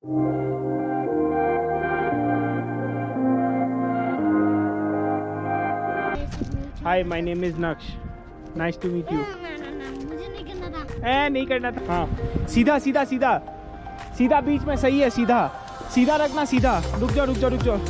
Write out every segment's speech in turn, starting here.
Hi, my name is Naksh, nice to meet you. मुझे नहीं करना था। नहीं करना था। हाँ, सीधा सीधा सीधा सीधा, बीच में सही है, सीधा सीधा रखना, सीधा। रुक जाओ रुक जाओ रुक जाओ।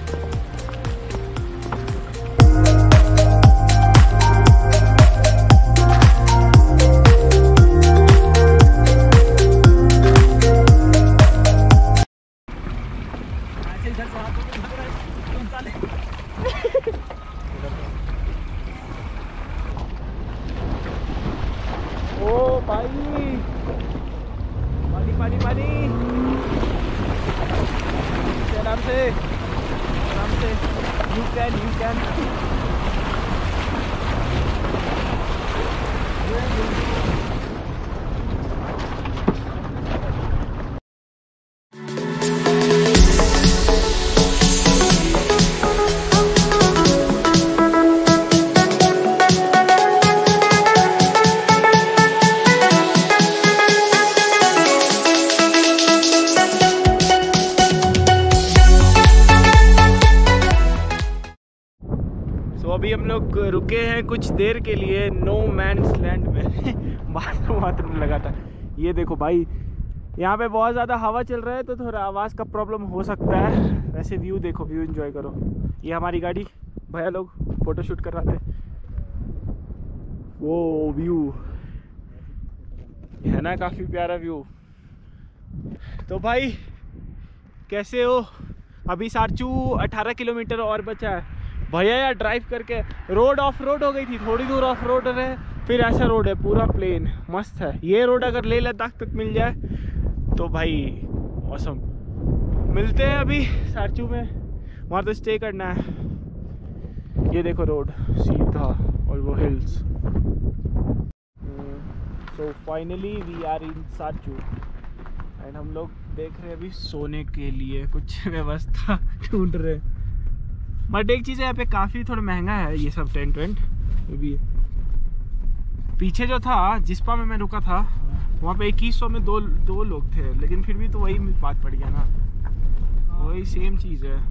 ओ भाई, पानी पानी पानी, आराम से आराम से, यू कैन। तो अभी हम लोग रुके हैं कुछ देर के लिए नो मैन्स लैंड में। बाथरूम लगा था। ये देखो भाई, यहाँ पे बहुत ज़्यादा हवा चल रहा है तो थोड़ा आवाज़ का प्रॉब्लम हो सकता है। वैसे व्यू देखो, व्यू एंजॉय करो। ये हमारी गाड़ी, भैया लोग फ़ोटो शूट कर रहे थे। वो व्यू है ना, काफ़ी प्यारा व्यू। तो भाई कैसे हो? अभी सारचू 18 किलोमीटर और बचा है। भैया यार ड्राइव करके, रोड ऑफ रोड हो गई थी, थोड़ी दूर ऑफ रोड है, फिर ऐसा रोड है पूरा प्लेन, मस्त है। ये रोड अगर लेह लद्दाख तक मिल जाए तो भाई मौसम। मिलते हैं अभी सारचू में, वहाँ तो स्टे करना है। ये देखो रोड सीधा और वो hills. So finally we are in Sarchu and हम लोग देख रहे हैं अभी सोने के लिए कुछ व्यवस्था ढूंढ रहे हैं। बट एक चीज़ है, यहाँ पे काफ़ी थोड़ा महंगा है ये सब टेंट वेंट। भी पीछे जो था जिस्पा में मैं रुका था, वहाँ पे 2100 में दो लोग थे, लेकिन फिर भी तो वही बात पड़ गया ना, वही सेम चीज़ है।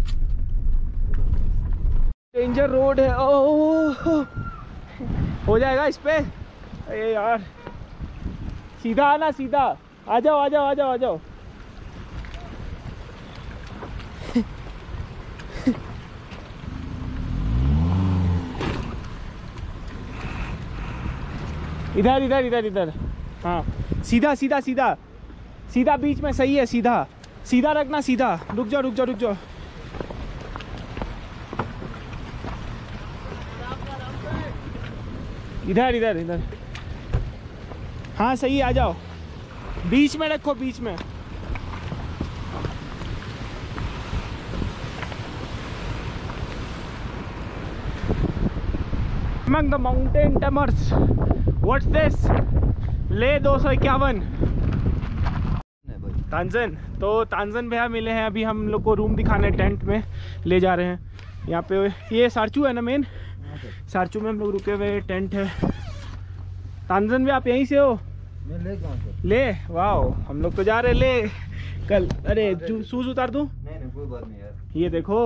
डेंजर रोड है। ओह, हो जाएगा इस पे? अरे यार, सीधा आना, सीधा आ जाओ आ जाओ आ जाओ आ जाओ। इधर इधर इधर इधर, हाँ सीधा सीधा सीधा सीधा, बीच में सही है, सीधा सीधा रखना, सीधा। रुक जाओ रुक जाओ रुक जाओ। इधर इधर इधर, हाँ सही, आ जाओ। बीच में रखो, बीच में। Among the mountain termers, what's this? ले 251 तांजन। तो तांजन भैया मिले हैं, अभी हम लोग को रूम दिखाने टेंट में ले जा रहे हैं। यहाँ पे ये सारचू है ना, मेन सारचू में हम लोग रुके हुए, टेंट है। तांजन भी आप यहीं से हो? मैं ले वाओ, हम लोग तो जा रहे ले कल। अरे शूज उतार दूं? नहीं कोई बात नहीं यार। ये देखो,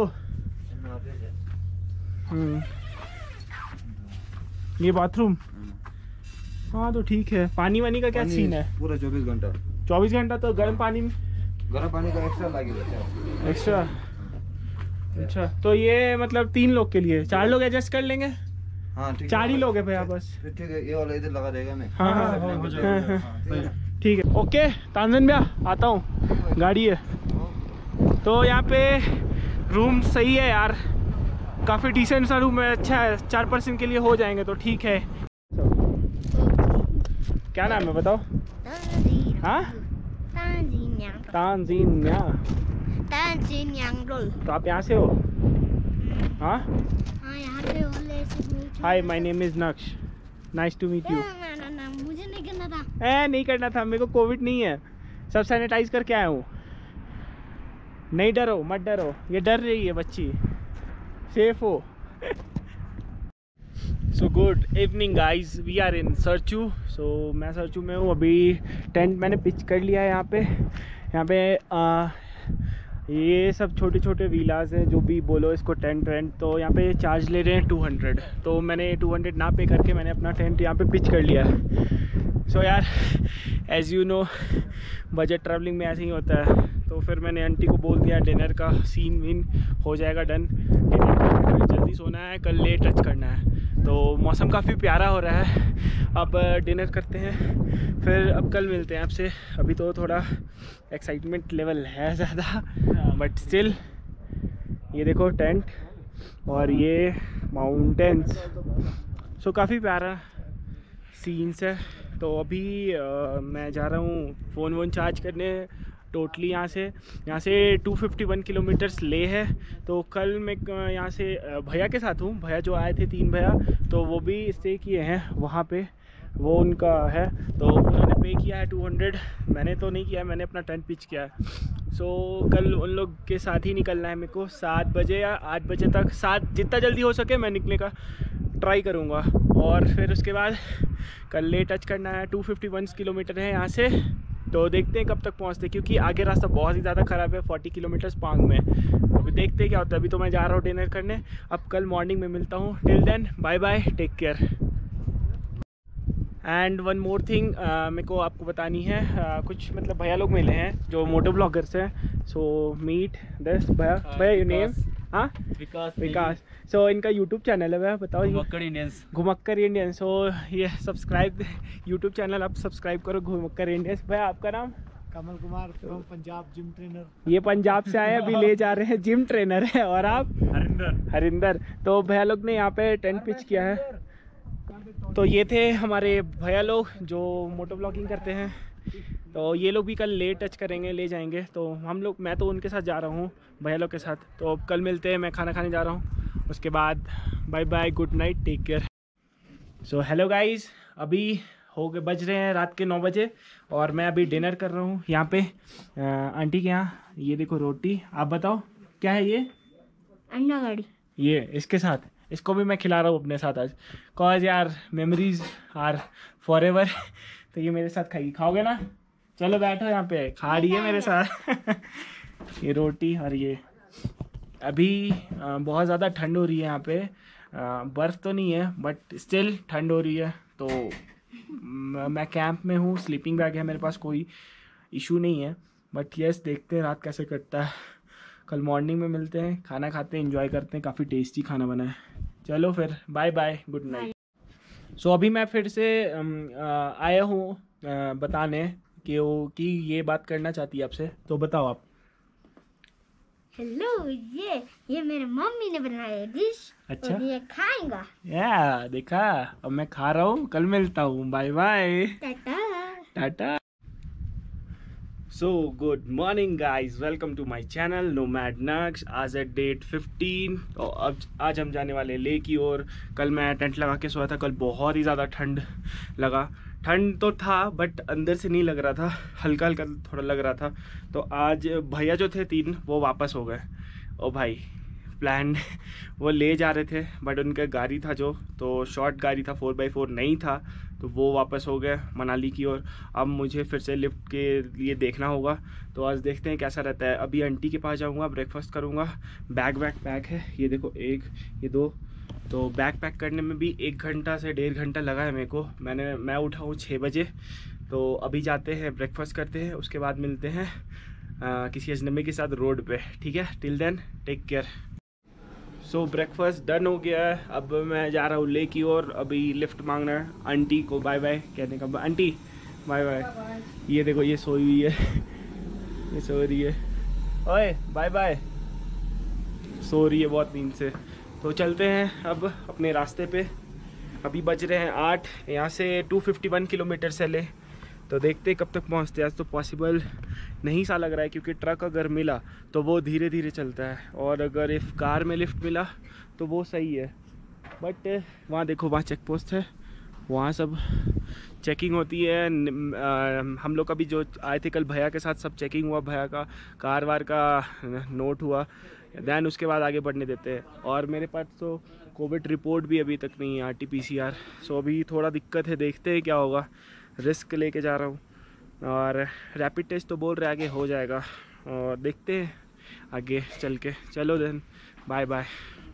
ये बाथरूम। हाँ तो ठीक है। पानी वानी का क्या सीन है? पूरा 24 घंटा। 24 घंटा तो गर्म पानी में? गर्म पानी का एक्स्ट्रा लगेगा। एक्स्ट्रा? अच्छा, तो ये मतलब 3 लोग के लिए, 4 लोग एडजस्ट कर लेंगे? हाँ ठीक है, 4 ही लोग है भैया बस। ठीक है, ये वाला इधर लगा देगा मैं। हाँ हाँ हो जाएगा, ठीक है। ओके तांजन भैया, आता हूँ, गाड़ी है। तो यहाँ पे रूम सही है यार, काफ़ी डिसेंट सा रूम है, अच्छा है। 4 पर्सन के लिए हो जाएंगे तो ठीक है। क्या नाम है बताओ? हाँ, तांजीनिया। तो आप यहाँ से हो? हाँ, यहाँ पे hi, my name is Naksh, nice to meet you. मुझे नहीं करना था। नहीं करना था, मेरे को कोविड नहीं है, सब सैनिटाइज करके आया हूँ। नहीं डरो, मत डरो, ये डर रही है बच्ची, सेफ हो। So good evening guys, we are in Sarchu. So मैं सरचू में हूँ अभी, टेंट मैंने पिच कर लिया है यहाँ पे यहाँ पे ये सब छोटे छोटे विलास हैं, जो भी बोलो इसको, टेंट रेंट। तो यहाँ पे चार्ज ले रहे हैं 200। तो मैंने 200 ना पे करके मैंने अपना टेंट यहाँ पे पिच कर लिया है। सो यार as you know budget travelling में ऐसे ही होता है। तो फिर मैंने आंटी को बोल दिया डिनर का सीन विन हो जाएगा डन। डिनर करके फिर जल्दी सोना है, कल लेट टच करना है। तो मौसम काफ़ी प्यारा हो रहा है। अब डिनर करते हैं, फिर अब कल मिलते हैं आपसे। अभी तो थोड़ा एक्साइटमेंट लेवल है ज़्यादा, बट स्टिल ये देखो टेंट और ये माउंटेन्स, सो काफ़ी प्यारा सीन्स है। तो अभी मैं जा रहा हूँ फ़ोन वोन चार्ज करने। टोटली यहाँ से 251 किलोमीटर्स ले है। तो कल मैं यहाँ से भैया के साथ हूँ। भैया जो आए थे 3 भैया, तो वो भी स्टे किए हैं वहाँ पे, वो उनका है। तो उन्होंने पे किया है 200, मैंने तो नहीं किया, मैंने अपना टेंट पिच किया है। सो कल उन लोग के साथ ही निकलना है मेरे को 7 बजे या 8 बजे तक। 7 जितना जल्दी हो सके मैं निकलने का ट्राई करूँगा। और फिर उसके बाद कल ले टच करना है। 251 किलोमीटर है यहाँ से। तो देखते हैं कब तक पहुँचते, क्योंकि आगे रास्ता बहुत ही ज़्यादा ख़राब है। 40 किलोमीटर्स पांग में। अभी देखते हैं क्या होता है। अभी तो मैं जा रहा हूँ डिनर करने, अब कल मॉर्निंग में मिलता हूँ। Till then bye bye, take care. And one more thing मेरे को आपको बतानी है, कुछ मतलब भैया लोग मिले हैं जो मोटो ब्लॉगर्स हैं। सो मीट दिस भैया योर नेम? हाँ, विकास। सो इनका यूट्यूब चैनल है भैया, बताओ। घुमक्कर इंडियंस। सो ये सब्सक्राइब यूट्यूब चैनल आप सब्सक्राइब करो, घुमक्कर इंडियंस। भैया आपका नाम? Kamal Kumar from Punjab, gym trainer. ये पंजाब से आए, अभी ले जा रहे हैं, जिम ट्रेनर है। और आप? हरिंदर। तो भैया लोग ने यहाँ पे टेंट पिच किया है। तो ये थे हमारे भैया लोग जो मोटो ब्लॉगिंग करते हैं। तो ये लोग भी कल ले टच करेंगे, ले जाएंगे। तो हम लोग, मैं तो उनके साथ जा रहा हूँ, भैया लोग के साथ। तो कल मिलते हैं, मैं खाना खाने जा रहा हूँ। उसके बाद bye bye, good night, take care. So hello guys, अभी हो गए, बज रहे हैं रात के 9 बजे और मैं अभी डिनर कर रहा हूँ यहाँ पे आंटी के यहाँ। ये देखो रोटी। आप बताओ क्या है ये? अंडा कड़ी। ये इसके साथ, इसको भी मैं खिला रहा हूँ अपने साथ आज, कॉज यार मेमोरीज आर फॉर एवर। तो ये मेरे साथ खाएगी, खाओगे ना? चलो बैठो यहाँ पे, खा रही है मेरे साथ। ये रोटी और ये। अभी बहुत ज़्यादा ठंड हो रही है यहाँ पे। बर्फ़ तो नहीं है बट स्टिल ठंड हो रही है। तो मैं कैंप में हूँ, स्लीपिंग बैग है मेरे पास, कोई इशू नहीं है। बट यस, देखते हैं रात कैसे कटता है। कल मॉर्निंग में मिलते हैं, खाना खाते हैं, एंजॉय करते हैं। काफ़ी टेस्टी खाना बना है। चलो फिर bye bye, good night. So अभी मैं फिर से आया हूँ बताने कि ये बात करना चाहती है आपसे। तो बताओ आप। हेलो, ये मेरे मम्मी ने बनाया है डिश। अच्छा, और ये खाएगा। या देखा, अब मैं खा रहा हूँ, कल मिलता हूँ, bye bye, tata tata. So good morning guys, welcome to my channel Nomad Naksh. आज है डेट 15 और अब आज हम जाने वाले ले की ओर। कल मैं टेंट लगा के सोया था, कल बहुत ही ज़्यादा ठंड लगा। ठंड तो था बट अंदर से नहीं लग रहा था, हल्का हल्का थोड़ा लग रहा था। तो आज भैया जो थे 3 वो वापस हो गए। ओ भाई, प्लान वो ले जा रहे थे बट उनका गाड़ी था जो, तो शॉर्ट गाड़ी था, 4x4 नहीं था, तो वो वापस हो गए मनाली की ओर। अब मुझे फिर से लिफ्ट के लिए देखना होगा। तो आज देखते हैं कैसा रहता है। अभी आंटी के पास जाऊंगा, ब्रेकफास्ट करूंगा। बैग पैक है, ये देखो, 1 ये 2। तो बैग पैक करने में भी 1 घंटा से 1.5 घंटा लगा है मेरे को। मैं उठा हूँ 6 बजे। तो अभी जाते हैं, ब्रेकफास्ट करते हैं, उसके बाद मिलते हैं किसी अजनबी के साथ रोड पे। ठीक है, till then take care. So breakfast done हो गया है। अब मैं जा रहा हूँ ले की ओर। अभी लिफ्ट मांगना है, आंटी को बाय बाय कहने का। Aunty bye bye. ये देखो, ये सोई हुई है, ये सो रही है। ओए बाय बाय, सो रही है बहुत नींद से। तो चलते हैं अब अपने रास्ते पे। अभी बज रहे हैं 8। यहाँ से 251 किलोमीटर से ले। तो देखते हैं कब तक पहुँचते हैं। आज तो पॉसिबल नहीं सा लग रहा है, क्योंकि ट्रक अगर मिला तो वो धीरे धीरे चलता है, और अगर इफ़ कार में लिफ्ट मिला तो वो सही है। बट वहाँ देखो, वहाँ चेक पोस्ट है, वहाँ सब चेकिंग होती है। हम लोग अभी जो आए थे कल भैया के साथ, सब चेकिंग हुआ, भैया का कार वार का नोट हुआ, दैन उसके बाद आगे बढ़ने देते हैं। और मेरे पास तो कोविड रिपोर्ट भी अभी तक नहीं है, RT-PCR। सो अभी थोड़ा दिक्कत है, देखते हैं क्या होगा। रिस्क लेके जा रहा हूँ। और रैपिड टेस्ट तो बोल रहे आगे हो जाएगा और देखते हैं आगे चल के। चलो देन, बाय बाय।